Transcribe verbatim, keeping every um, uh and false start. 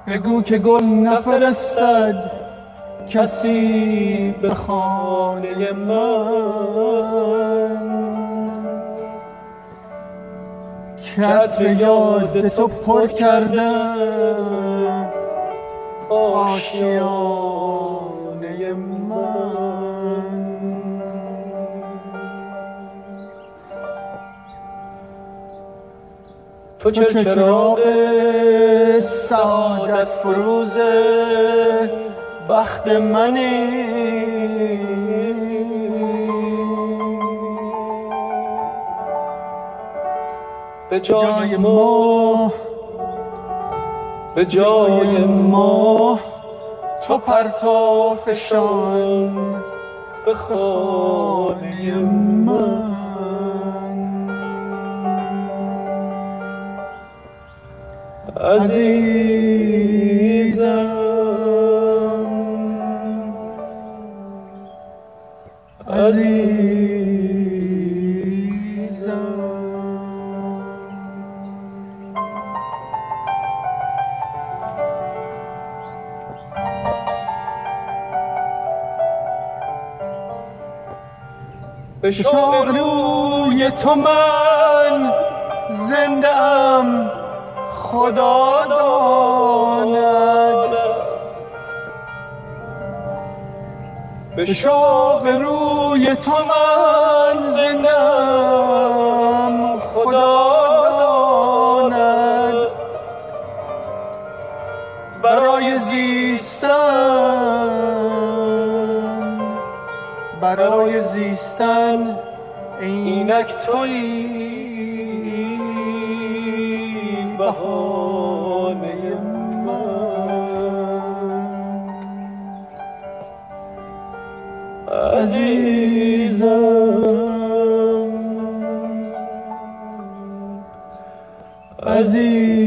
بگو که گل نفرستد کسی به خانه من، که عطر یاد تو پر کرده آشیانه من. تو چه چراغ سعادت فروز بخت منی، به جای ما به جای ما تو پرتو فشان به خانه من. عزیزم عزیزم به شوق روی تو من زنده ام خدا داند، به شوق روی تو من زنده ام خدا داند. برای زیستن برای زیستن اینک تویی بهانه من. عزیزم عزیزم